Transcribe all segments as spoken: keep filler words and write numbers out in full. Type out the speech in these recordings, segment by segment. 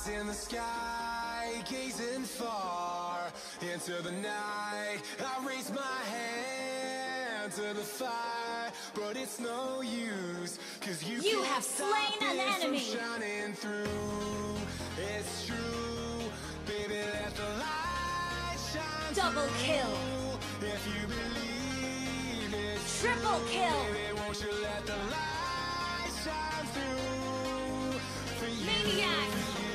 in the sky, gazing far into the night. I raise my hand to the fire, but it's no use, cause you, you can't have slain stop an it enemy. from shining through. It's true, baby, let the light shine Double through. kill. If you believe it's Triple true, kill. baby, won't you let the light shine through for you. Maniac.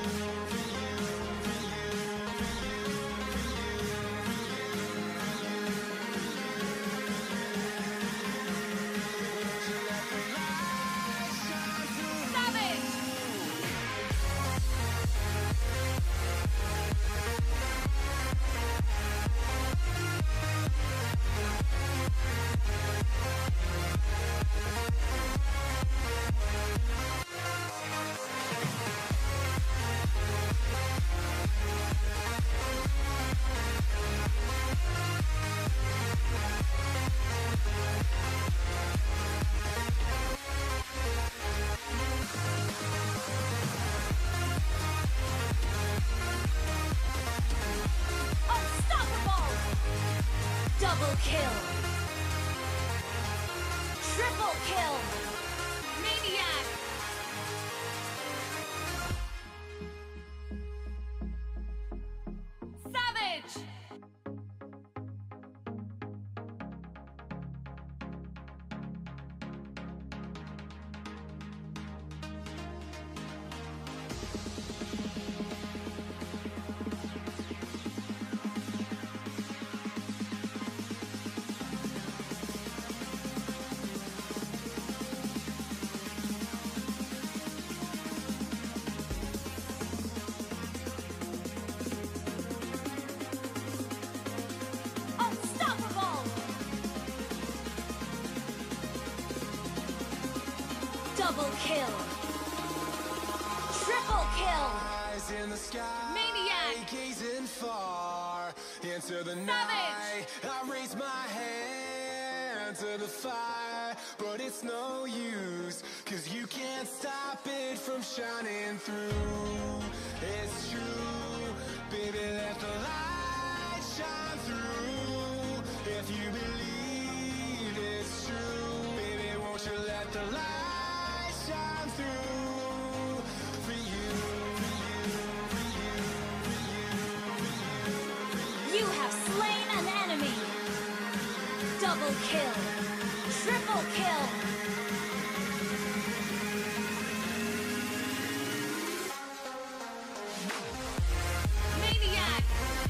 Double kill. Triple kill. Maniac. Savage. Double kill. Triple kill. Eyes in the sky, Maniac. gazing far into the night. I raise my hand to the fire, but it's no use, cause you can't stop it from shining through. It's true, baby, let the light shine through. If you believe it's true, baby, won't you let the light shine through for you, for you, for you, for you, for you, for you. You have slain an enemy. Double kill. Triple kill. Maniac.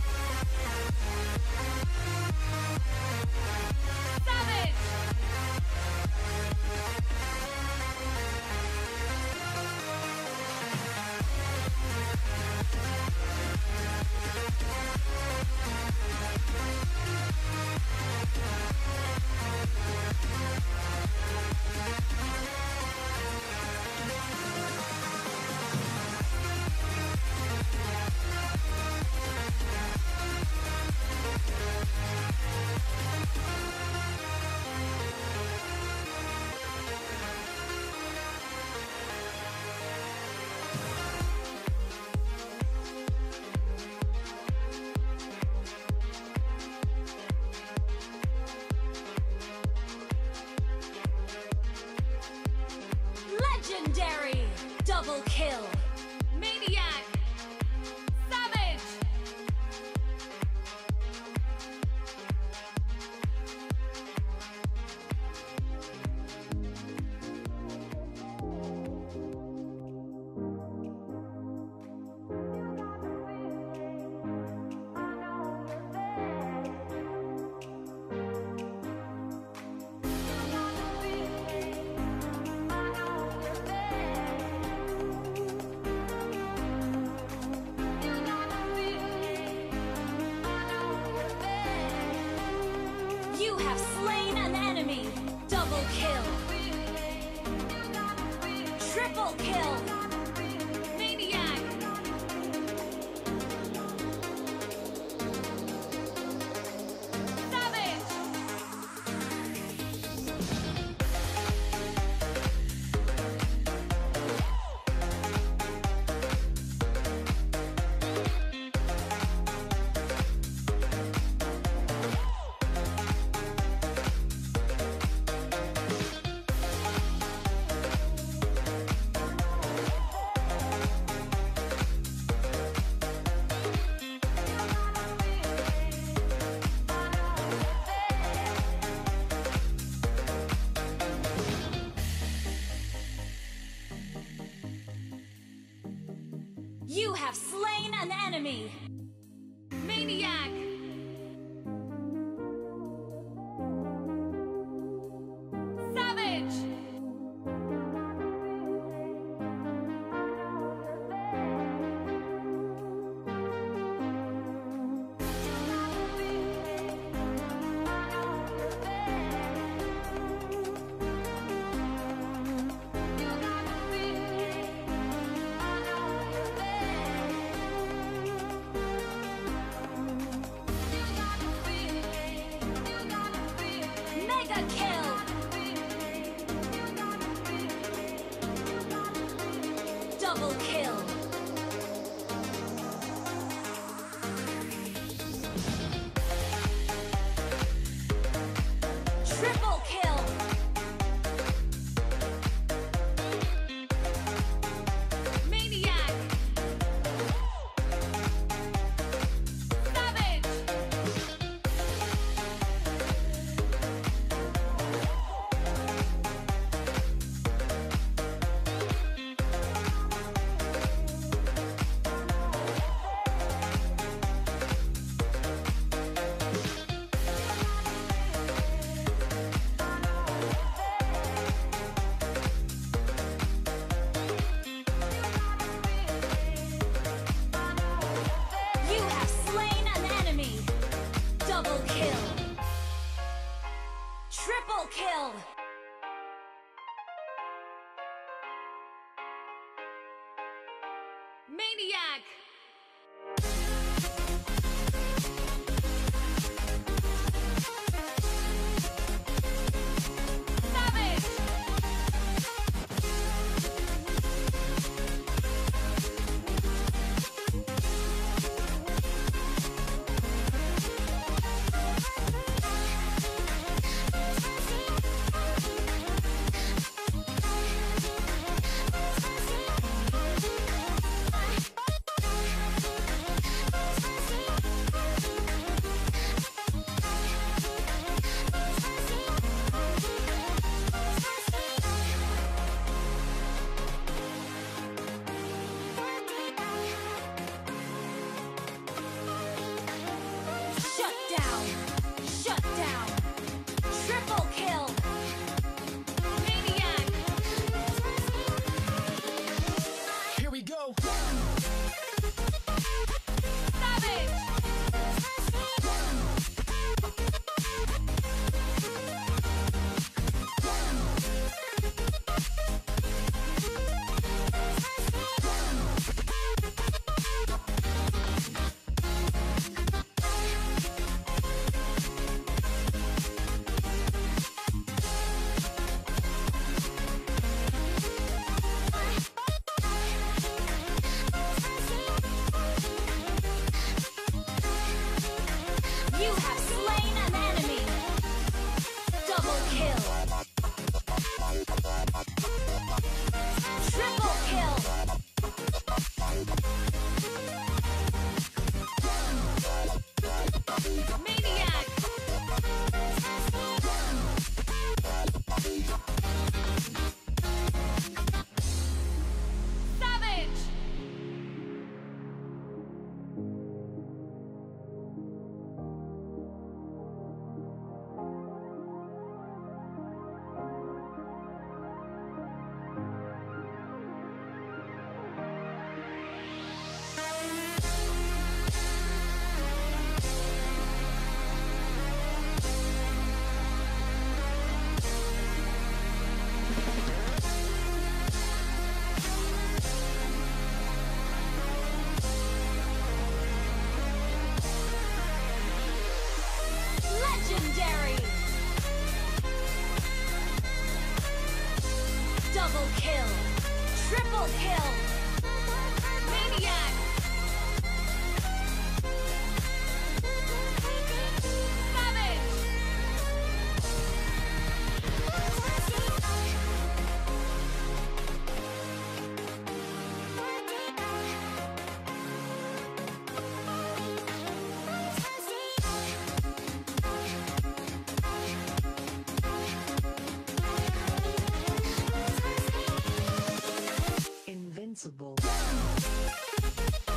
Savage. Legendary. Double kill. Maniac. Savage. You have slain an enemy. Double kill. Triple kill. Maniac. Savage. have slain an enemy! Maniac! Savage! Mega kill! Double kill! Triple kill! Maniac! Savage! You have slain an enemy! Double kill! Triple kill! Maniac! Savage! Shut down! Shut down! Triple kill! Maniac! Here we go. Savage! You have slain an enemy! Double kill! Triple kill! Maniac! Savage! Legendary! Double kill! Triple kill! Maniac! Savage! Invincible.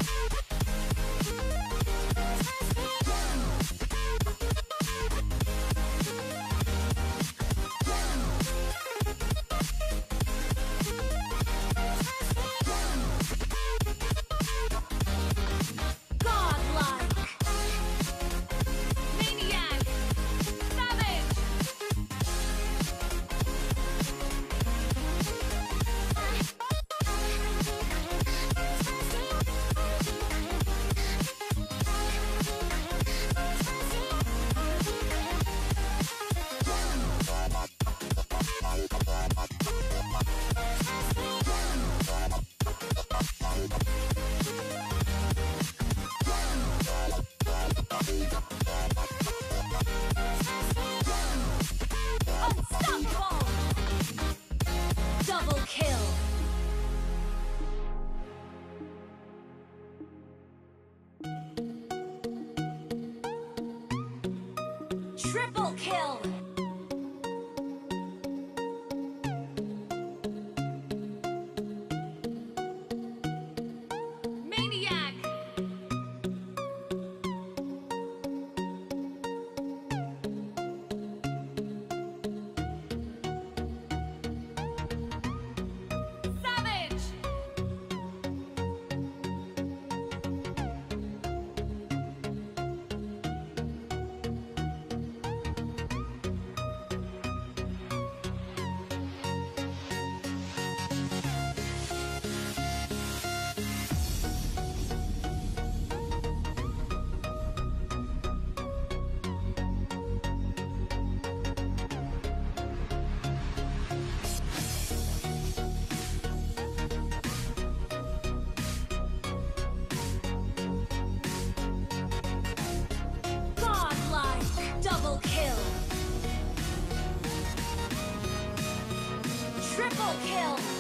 Triple kill!